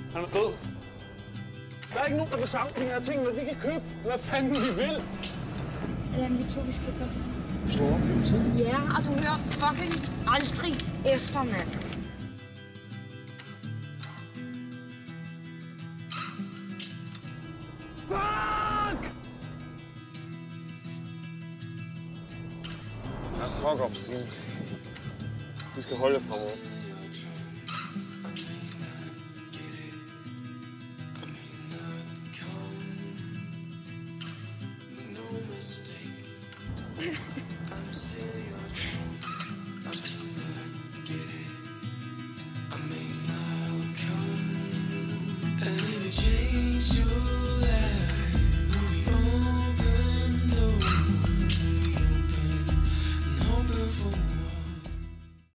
Han er død. Der er ikke nogen, der vil samle de her ting, når de kan købe, hvad fanden de vil. Allan, vi to, vi skal ikke være sammen. Du slår op hele tiden. Ja, og du hører fucking aldrig efter, mand. Fuck! Ja, fuck op. Vi skal holde fremover.